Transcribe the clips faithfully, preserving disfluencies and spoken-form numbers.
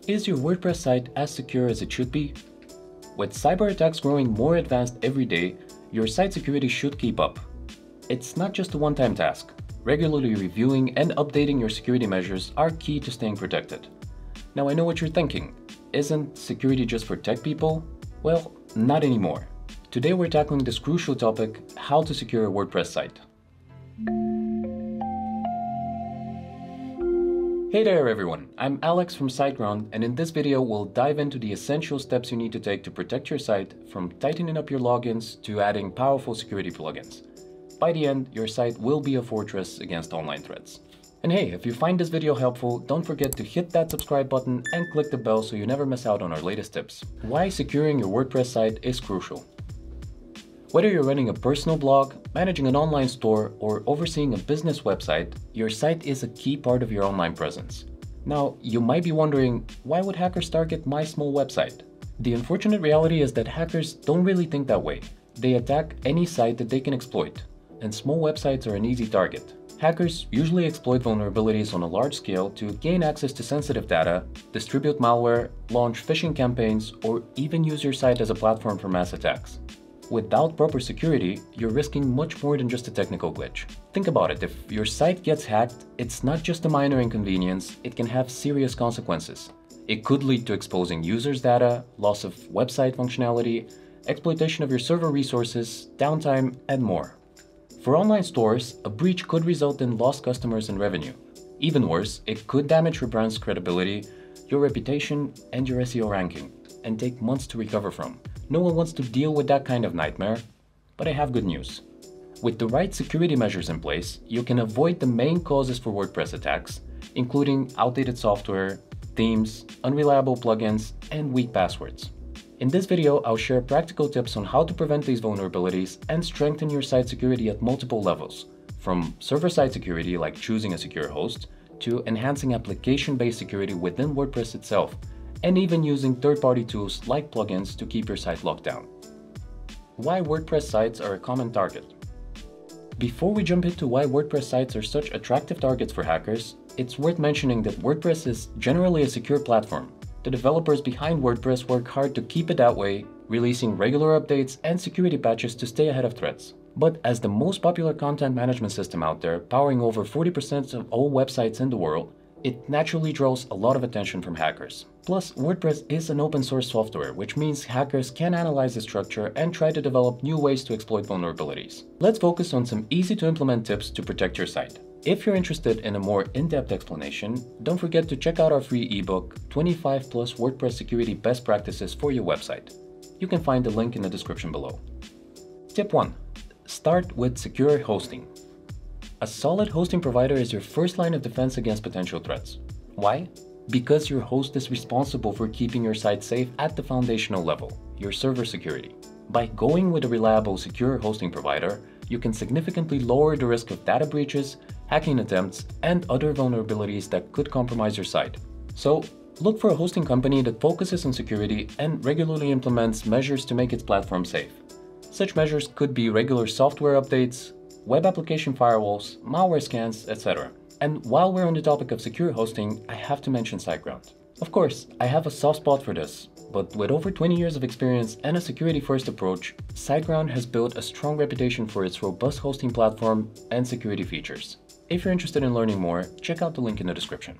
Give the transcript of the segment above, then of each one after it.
Is your WordPress site as secure as it should be? With cyber attacks growing more advanced every day, your site security should keep up. It's not just a one-time task. Regularly reviewing and updating your security measures are key to staying protected. Now I know what you're thinking. Isn't security just for tech people? Well, not anymore. Today we're tackling this crucial topic, how to secure a WordPress site. Hey there everyone, I'm Alex from SiteGround, and in this video we'll dive into the essential steps you need to take to protect your site, from tightening up your logins to adding powerful security plugins. By the end, your site will be a fortress against online threats. And hey, if you find this video helpful, don't forget to hit that subscribe button and click the bell so you never miss out on our latest tips. Why securing your WordPress site is crucial. Whether you're running a personal blog, managing an online store, or overseeing a business website, your site is a key part of your online presence. Now, you might be wondering, why would hackers target my small website? The unfortunate reality is that hackers don't really think that way. They attack any site that they can exploit, and small websites are an easy target. Hackers usually exploit vulnerabilities on a large scale to gain access to sensitive data, distribute malware, launch phishing campaigns, or even use your site as a platform for mass attacks. Without proper security, you're risking much more than just a technical glitch. Think about it, if your site gets hacked, it's not just a minor inconvenience, it can have serious consequences. It could lead to exposing users' data, loss of website functionality, exploitation of your server resources, downtime, and more. For online stores, a breach could result in lost customers and revenue. Even worse, it could damage your brand's credibility, your reputation, and your S E O ranking, and take months to recover from. No one wants to deal with that kind of nightmare, but I have good news. With the right security measures in place, you can avoid the main causes for WordPress attacks, including outdated software, themes, unreliable plugins, and weak passwords. In this video, I'll share practical tips on how to prevent these vulnerabilities and strengthen your site security at multiple levels, from server-side security like choosing a secure host, to enhancing application-based security within WordPress itself, and even using third-party tools like plugins to keep your site locked down. Why WordPress sites are a common target. Before we jump into why WordPress sites are such attractive targets for hackers, it's worth mentioning that WordPress is generally a secure platform. The developers behind WordPress work hard to keep it that way, releasing regular updates and security patches to stay ahead of threats. But as the most popular content management system out there, powering over forty percent of all websites in the world, it naturally draws a lot of attention from hackers. Plus, WordPress is an open source software, which means hackers can analyze the structure and try to develop new ways to exploit vulnerabilities. Let's focus on some easy to implement tips to protect your site. If you're interested in a more in-depth explanation, don't forget to check out our free ebook, twenty-five plus WordPress Security Best Practices for your website. You can find the link in the description below. Tip one. Start with secure hosting. A solid hosting provider is your first line of defense against potential threats. Why? Because your host is responsible for keeping your site safe at the foundational level, your server security. By going with a reliable, secure hosting provider, you can significantly lower the risk of data breaches, hacking attempts, and other vulnerabilities that could compromise your site. So, look for a hosting company that focuses on security and regularly implements measures to make its platform safe. Such measures could be regular software updates, web application firewalls, malware scans, et cetera. And while we're on the topic of secure hosting, I have to mention SiteGround. Of course, I have a soft spot for this, but with over twenty years of experience and a security-first approach, SiteGround has built a strong reputation for its robust hosting platform and security features. If you're interested in learning more, check out the link in the description.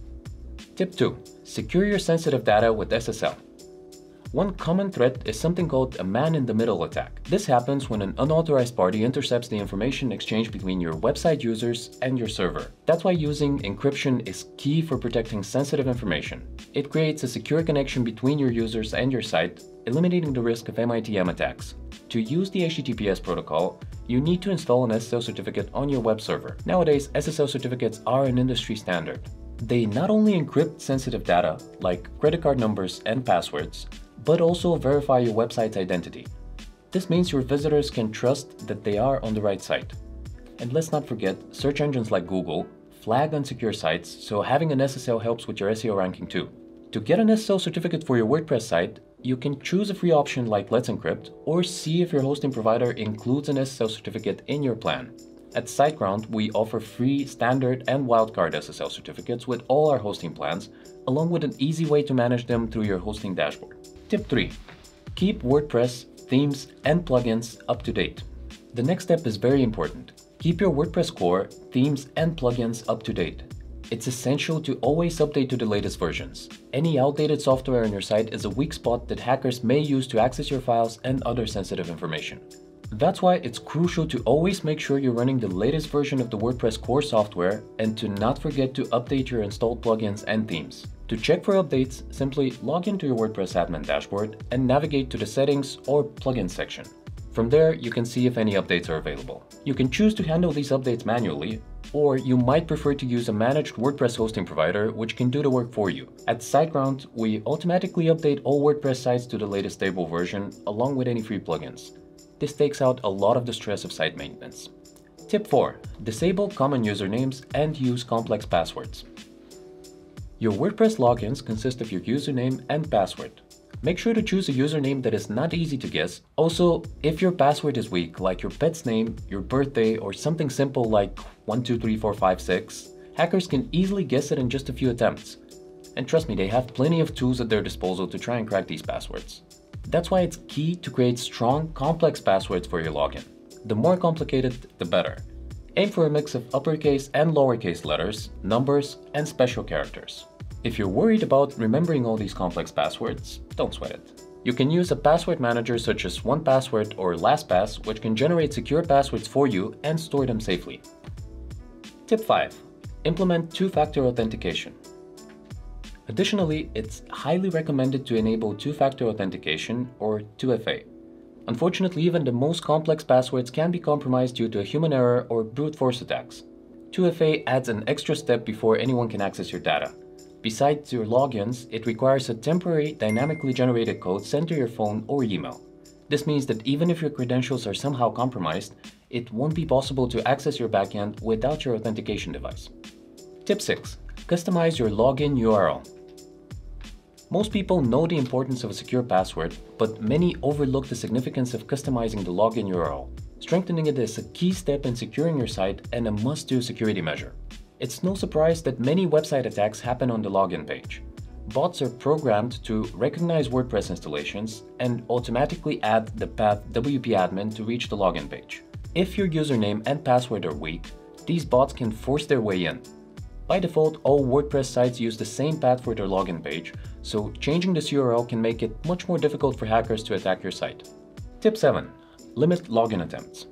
Tip two. Secure your sensitive data with S S L. One common threat is something called a man-in-the-middle attack. This happens when an unauthorized party intercepts the information exchanged between your website users and your server. That's why using encryption is key for protecting sensitive information. It creates a secure connection between your users and your site, eliminating the risk of M I T M attacks. To use the H T T P S protocol, you need to install an S S L certificate on your web server. Nowadays, S S L certificates are an industry standard. They not only encrypt sensitive data, like credit card numbers and passwords, but also verify your website's identity. This means your visitors can trust that they are on the right site. And let's not forget, search engines like Google flag unsecure sites, so having an S S L helps with your S E O ranking too. To get an S S L certificate for your WordPress site, you can choose a free option like Let's Encrypt, or see if your hosting provider includes an S S L certificate in your plan. At SiteGround, we offer free standard and wildcard S S L certificates with all our hosting plans, along with an easy way to manage them through your hosting dashboard. Tip three. Keep WordPress, themes, and plugins up to date. The next step is very important. Keep your WordPress core, themes, and plugins up to date. It's essential to always update to the latest versions. Any outdated software on your site is a weak spot that hackers may use to access your files and other sensitive information. That's why it's crucial to always make sure you're running the latest version of the WordPress core software and to not forget to update your installed plugins and themes. To check for updates, simply log into your WordPress admin dashboard and navigate to the Settings or Plugins section. From there, you can see if any updates are available. You can choose to handle these updates manually, or you might prefer to use a managed WordPress hosting provider which can do the work for you. At SiteGround, we automatically update all WordPress sites to the latest stable version along with any free plugins. This takes out a lot of the stress of site maintenance. Tip four. Disable common usernames and use complex passwords. Your WordPress logins consist of your username and password. Make sure to choose a username that is not easy to guess. Also, if your password is weak, like your pet's name, your birthday, or something simple like one two three four five six, hackers can easily guess it in just a few attempts. And trust me, they have plenty of tools at their disposal to try and crack these passwords. That's why it's key to create strong, complex passwords for your login. The more complicated, the better. Aim for a mix of uppercase and lowercase letters, numbers, and special characters. If you're worried about remembering all these complex passwords, don't sweat it. You can use a password manager such as one password or LastPass, which can generate secure passwords for you and store them safely. Tip five. Implement two-factor authentication. Additionally, it's highly recommended to enable two-factor authentication or two F A. Unfortunately, even the most complex passwords can be compromised due to a human error or brute force attacks. two F A adds an extra step before anyone can access your data. Besides your logins, it requires a temporary, dynamically generated code sent to your phone or email. This means that even if your credentials are somehow compromised, it won't be possible to access your backend without your authentication device. Tip six. Customize your login U R L. Most people know the importance of a secure password, but many overlook the significance of customizing the login U R L. Strengthening it is a key step in securing your site and a must-do security measure. It's no surprise that many website attacks happen on the login page. Bots are programmed to recognize WordPress installations and automatically add the path W P admin to reach the login page. If your username and password are weak, these bots can force their way in. By default, all WordPress sites use the same path for their login page, so changing this U R L can make it much more difficult for hackers to attack your site. Tip seven. Limit login attempts.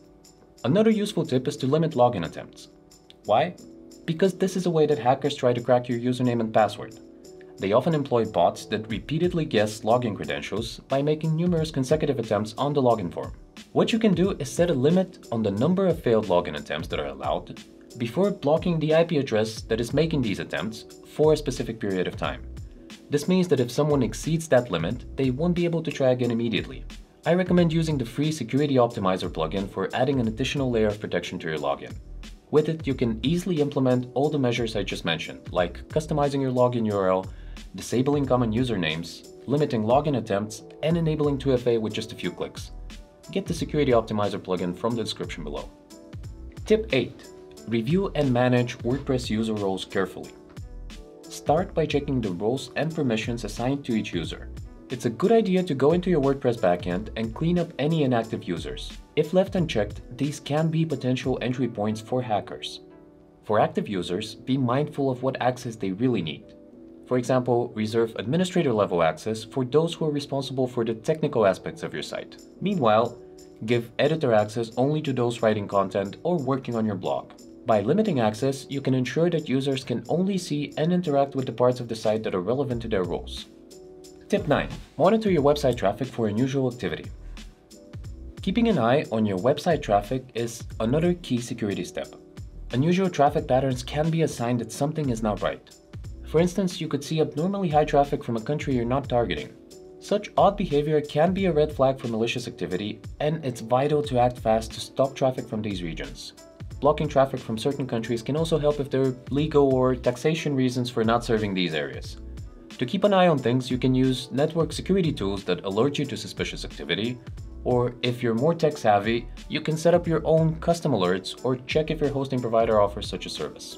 Another useful tip is to limit login attempts. Why? Because this is a way that hackers try to crack your username and password. They often employ bots that repeatedly guess login credentials by making numerous consecutive attempts on the login form. What you can do is set a limit on the number of failed login attempts that are allowed before blocking the I P address that is making these attempts for a specific period of time. This means that if someone exceeds that limit, they won't be able to try again immediately. I recommend using the free Security Optimizer plugin for adding an additional layer of protection to your login. With it, you can easily implement all the measures I just mentioned, like customizing your login U R L, disabling common usernames, limiting login attempts, and enabling two F A with just a few clicks. Get the Security Optimizer plugin from the description below. Tip eight. Review and manage WordPress user roles carefully. Start by checking the roles and permissions assigned to each user. It's a good idea to go into your WordPress backend and clean up any inactive users. If left unchecked, these can be potential entry points for hackers. For active users, be mindful of what access they really need. For example, reserve administrator level access for those who are responsible for the technical aspects of your site. Meanwhile, give editor access only to those writing content or working on your blog. By limiting access, you can ensure that users can only see and interact with the parts of the site that are relevant to their roles. Tip nine. Monitor your website traffic for unusual activity. Keeping an eye on your website traffic is another key security step. Unusual traffic patterns can be a sign that something is not right. For instance, you could see abnormally high traffic from a country you're not targeting. Such odd behavior can be a red flag for malicious activity, and it's vital to act fast to stop traffic from these regions. Blocking traffic from certain countries can also help if there are legal or taxation reasons for not serving these areas. To keep an eye on things, you can use network security tools that alert you to suspicious activity, or if you're more tech savvy, you can set up your own custom alerts or check if your hosting provider offers such a service.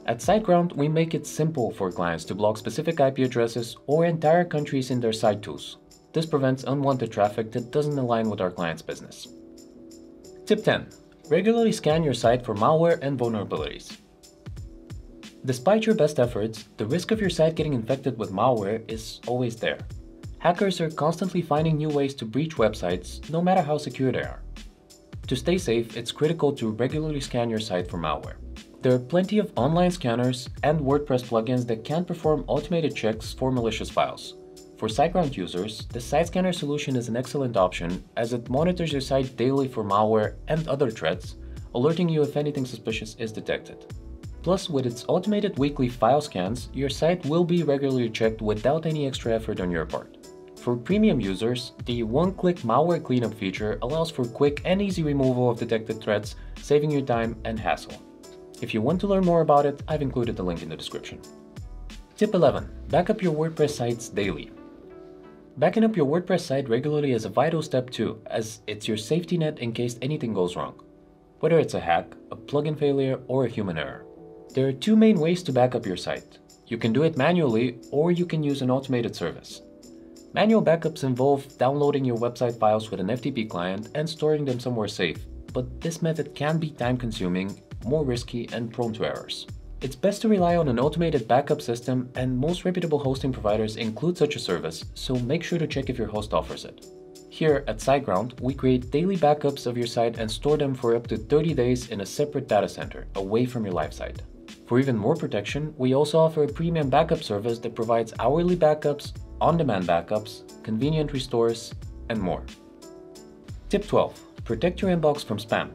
At SiteGround, we make it simple for clients to block specific I P addresses or entire countries in their site tools. This prevents unwanted traffic that doesn't align with our client's business. Tip ten. Regularly scan your site for malware and vulnerabilities. Despite your best efforts, the risk of your site getting infected with malware is always there. Hackers are constantly finding new ways to breach websites, no matter how secure they are. To stay safe, it's critical to regularly scan your site for malware. There are plenty of online scanners and WordPress plugins that can perform automated checks for malicious files. For SiteGround users, the Site Scanner solution is an excellent option as it monitors your site daily for malware and other threats, alerting you if anything suspicious is detected. Plus, with its automated weekly file scans, your site will be regularly checked without any extra effort on your part. For premium users, the one-click malware cleanup feature allows for quick and easy removal of detected threats, saving you time and hassle. If you want to learn more about it, I've included the link in the description. Tip eleven. Back up your WordPress sites daily. Backing up your WordPress site regularly is a vital step too, as it's your safety net in case anything goes wrong. Whether it's a hack, a plugin failure, or a human error. There are two main ways to back up your site. You can do it manually, or you can use an automated service. Manual backups involve downloading your website files with an F T P client and storing them somewhere safe, but this method can be time-consuming, more risky, and prone to errors. It's best to rely on an automated backup system, and most reputable hosting providers include such a service, so make sure to check if your host offers it. Here at SiteGround, we create daily backups of your site and store them for up to thirty days in a separate data center, away from your live site. For even more protection, we also offer a premium backup service that provides hourly backups, on-demand backups, convenient restores, and more. Tip twelve. Protect your inbox from spam.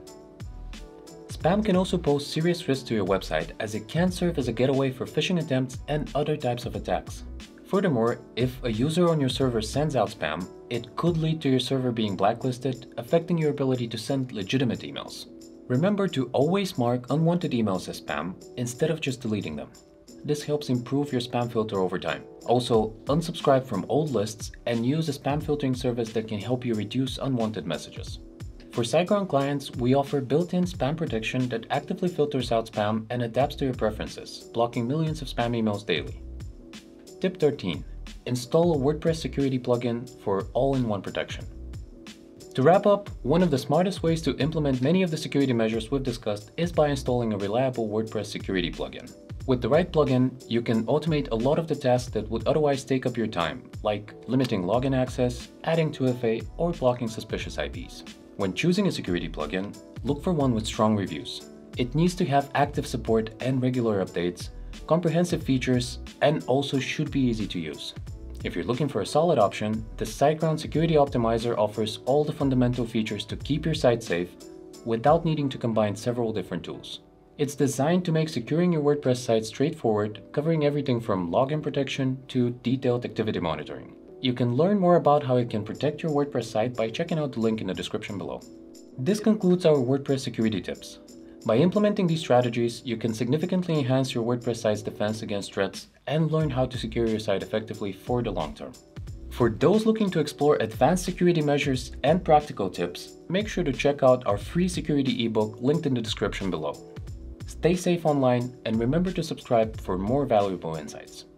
Spam can also pose serious risks to your website, as it can serve as a getaway for phishing attempts and other types of attacks. Furthermore, if a user on your server sends out spam, it could lead to your server being blacklisted, affecting your ability to send legitimate emails. Remember to always mark unwanted emails as spam instead of just deleting them. This helps improve your spam filter over time. Also, unsubscribe from old lists and use a spam filtering service that can help you reduce unwanted messages. For SiteGround clients, we offer built-in spam protection that actively filters out spam and adapts to your preferences, blocking millions of spam emails daily. Tip thirteen. Install a WordPress security plugin for all-in-one protection. To wrap up, one of the smartest ways to implement many of the security measures we've discussed is by installing a reliable WordPress security plugin. With the right plugin, you can automate a lot of the tasks that would otherwise take up your time, like limiting login access, adding two F A, or blocking suspicious I Ps. When choosing a security plugin, look for one with strong reviews. It needs to have active support and regular updates, comprehensive features, and also should be easy to use. If you're looking for a solid option, the SiteGround Security Optimizer offers all the fundamental features to keep your site safe without needing to combine several different tools. It's designed to make securing your WordPress site straightforward, covering everything from login protection to detailed activity monitoring. You can learn more about how it can protect your WordPress site by checking out the link in the description below. This concludes our WordPress security tips. By implementing these strategies, you can significantly enhance your WordPress site's defense against threats and learn how to secure your site effectively for the long term. For those looking to explore advanced security measures and practical tips, make sure to check out our free security ebook linked in the description below. Stay safe online and remember to subscribe for more valuable insights.